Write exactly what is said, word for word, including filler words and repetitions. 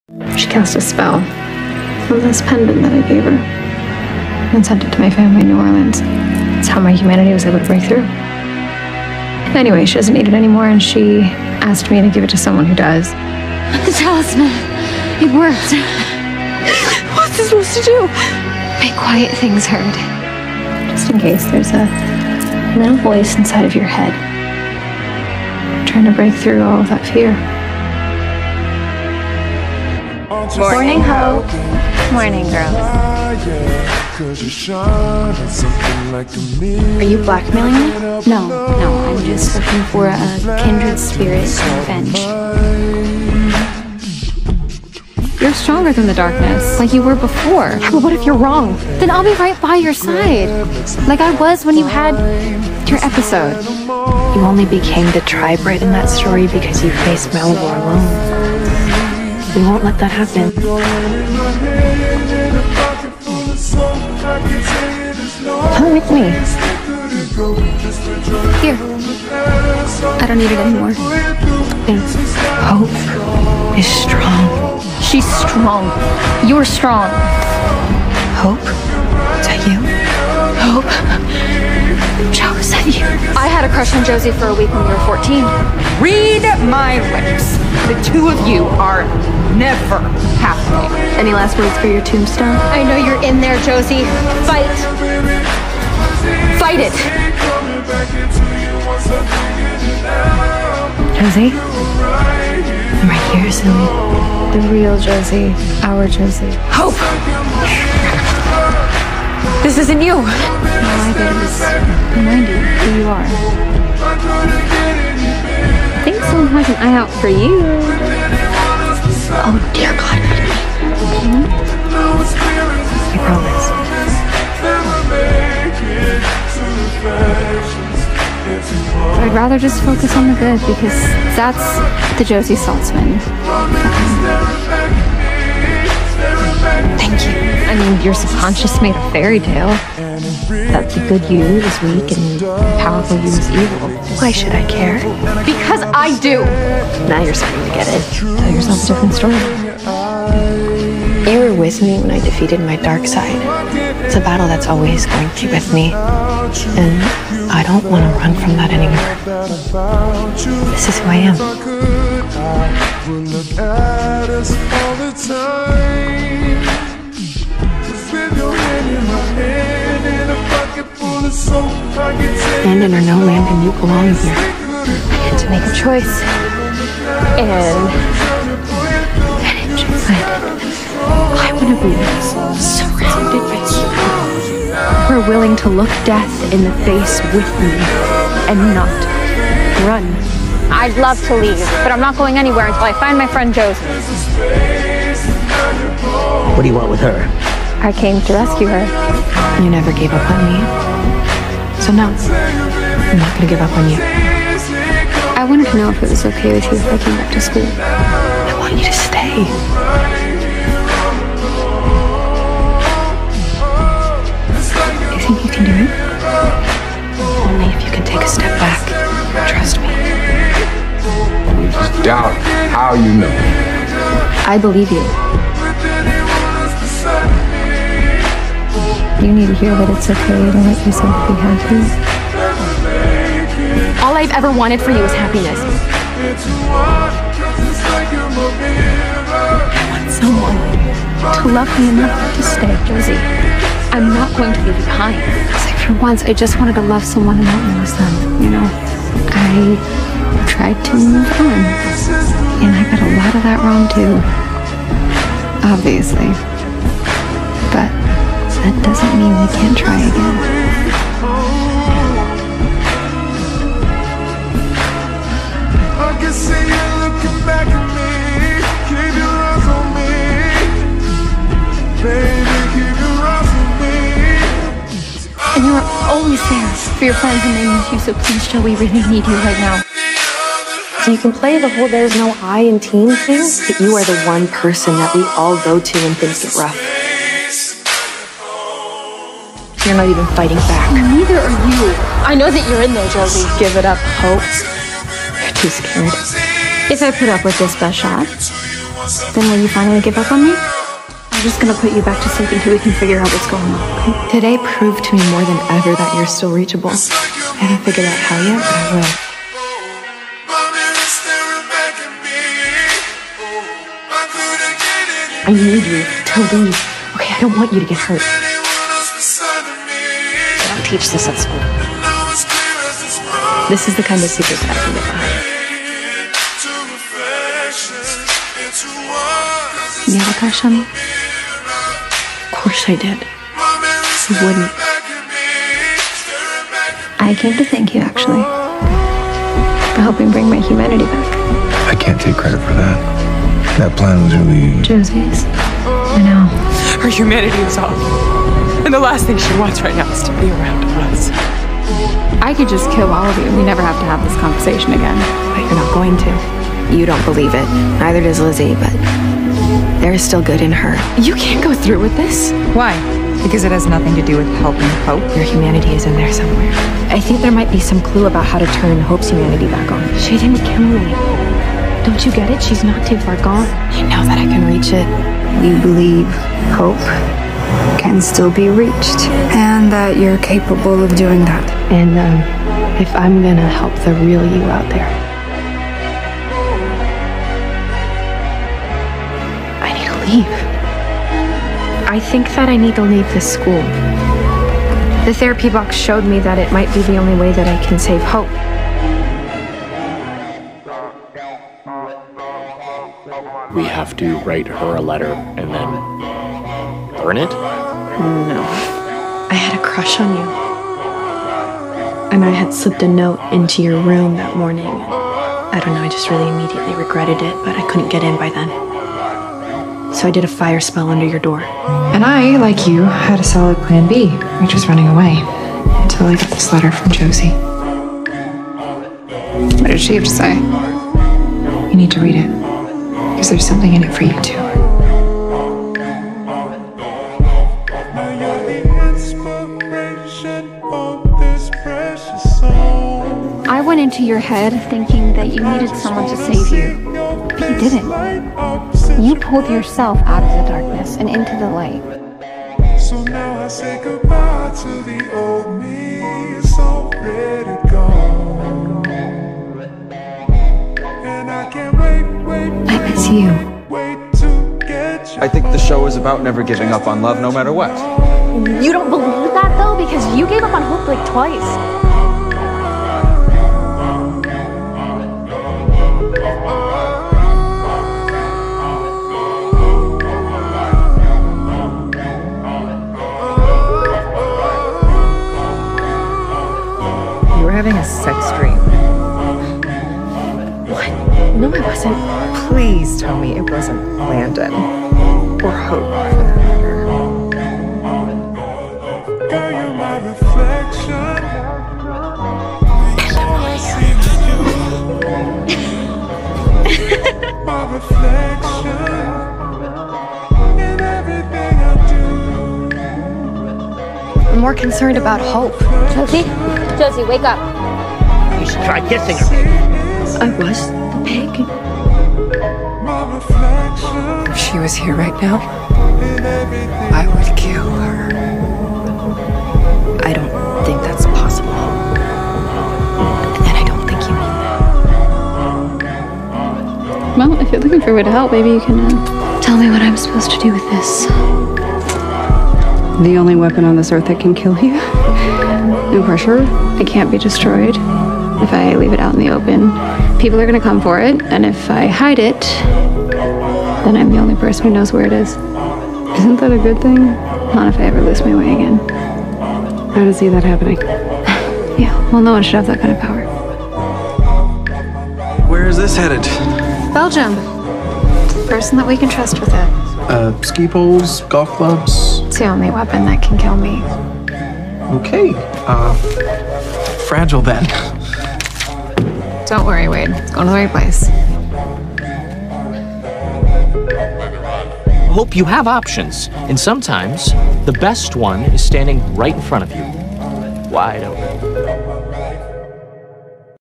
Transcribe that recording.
She cast a spell on this pendant that I gave her and sent it to my family in New Orleans. That's how my humanity was able to break through. Anyway, she doesn't need it anymore, and she asked me to give it to someone who does. The talisman. It worked. What's it supposed to do? Make quiet things heard. Just in case there's a little voice inside of your head trying to break through all of that fear. Morning, Hope. Morning, girls. Are you blackmailing me? No, no, I'm just looking for a kindred spirit to revenge. You're stronger than the darkness, like you were before. Yeah, but what if you're wrong? Then I'll be right by your side, like I was when you had your episode. You only became the Tribrite in that story because you faced Malivore alone. We won't let that happen. Come with me. Here. I don't need it anymore. Thanks. Hope is strong. She's strong. You're strong. Hope? Is that you? Hope? Joe, is that you? I had a crush on Josie for a week when we were fourteen. Read my lips. The two of you are never happening. Any last words for your tombstone? I know you're in there, Josie. Fight. Fight it. Josie? I'm right here, Zoe. The real Josie. Our Josie. Hope! This isn't you. All I did was remind you who you are. I think someone has an eye out for you. Oh, dear God. Mm-hmm. I promise. But I'd rather just focus on the good because that's the Josie Saltzman. Thank you. I mean, your subconscious made a fairy tale that the good you is weak and powerful you is evil. Why should I care? Because I do. Now you're starting to get it. Tell yourself a different story. You were with me when I defeated my dark side. It's a battle that's always going to be with me. And I don't want to run from that anymore. This is who I am. Landon or no Landon, you belong here. I had to make a choice. And I didn't choose Landon. I want to be surrounded by people who are willing to look death in the face with me and not run. I'd love to leave, but I'm not going anywhere until I find my friend Josie. What do you want with her? I came to rescue her. You never gave up on me. So no, I'm not going to give up on you. I wanted to know if it was okay with you if I came back to school. I want you to stay. You think you can do it? Only if you can take a step back. Trust me. You just doubt how you know. I believe you. You need to hear that it's okay to let yourself be happy. All I've ever wanted for you is happiness. I want someone to love me enough to stay, Josie. I'm not going to leave you behind. It's like for once, I just wanted to love someone and not lose them, you know? I tried to move on. And I got a lot of that wrong too. Obviously. But that doesn't mean we can't try again. I can see you looking back at me. Keep your eyes on me. Baby, keep your eyes on me. And you were always there for your friends and they need you, so please, Joe, we really need you right now. So you can play the whole there's no I in team thing, but you are the one person that we all go to when things get rough. You're not even fighting back. Neither are you. I know that you're in there, Josie. Give it up, Hope. You're too scared. If I put up with this best shot, Then will you finally give up on me? I'm just gonna put you back to sleep until we can figure out what's going on, okay? Today proved to me more than ever that you're still reachable. I haven't figured out how yet, but I will. I need you to leave. Okay, I don't want you to get hurt. They don't teach this at school. This is the kind of secret that I can get behind. You have a crush on me? Of course I did. Who wouldn't? I came to thank you, actually, for helping bring my humanity back. I can't take credit for that. That plan was really... Josie's. I know. Her humanity is off. And the last thing she wants right now is to be around us. I could just kill all of you. We never have to have this conversation again. But you're not going to. You don't believe it. Neither does Lizzie, but there is still good in her. You can't go through with this. Why? Because it has nothing to do with helping Hope? Your humanity is in there somewhere. I think there might be some clue about how to turn Hope's humanity back on. She didn't kill me. Don't you get it? She's not too far gone. I know that I can reach it. You believe Hope can still be reached, and that you're capable of doing that. And um, if I'm gonna help the real you out there, I need to leave. I think that I need to leave this school. The therapy box showed me that it might be the only way that I can save Hope. We have to write her a letter and then burn it? No. I had a crush on you. And I had slipped a note into your room that morning. I don't know, I just really immediately regretted it, but I couldn't get in by then. So I did a fire spell under your door. And I, like you, had a solid plan B, which was running away, until I got this letter from Josie. What did she have to say? You need to read it, because there's something in it for you too. I went into your head thinking that you needed someone to save you, but you didn't. You pulled yourself out of the darkness and into the light. So now I say goodbye to the old me. It's already gone. And I can't wait, wait, wait, I miss you. wait to get you. I think the show is about never giving up on love no matter what. You don't believe that, though? Because you gave up on Hope like twice. You were having a sex dream. What? No, I wasn't. Please tell me it wasn't Landon. Or Hope, for that matter. Girl, you're my reflection. My reflection in everything I do. I'm more concerned about Hope. Josie? Josie, wake up. You should try kissing her. I was the pig. My reflection If she was here right now, in everything. I would kill her. I don't think that's possible. And I don't think you mean that. Well, if you're looking for a way to help, maybe you can uh, tell me what I'm supposed to do with this. The only weapon on this earth that can kill you. No pressure. It can't be destroyed. If I leave it out in the open, people are gonna come for it, and if I hide it, then I'm the only person who knows where it is. Isn't that a good thing? Not if I ever lose my way again. I don't see that happening. Yeah, well, no one should have that kind of power. Where is this headed? Belgium. Person that we can trust with it. Uh, ski poles, golf clubs. It's the only weapon that can kill me. Okay. Uh, fragile then. Don't worry, Wade. It's going to the right place. Hope you have options, and sometimes the best one is standing right in front of you, wide open.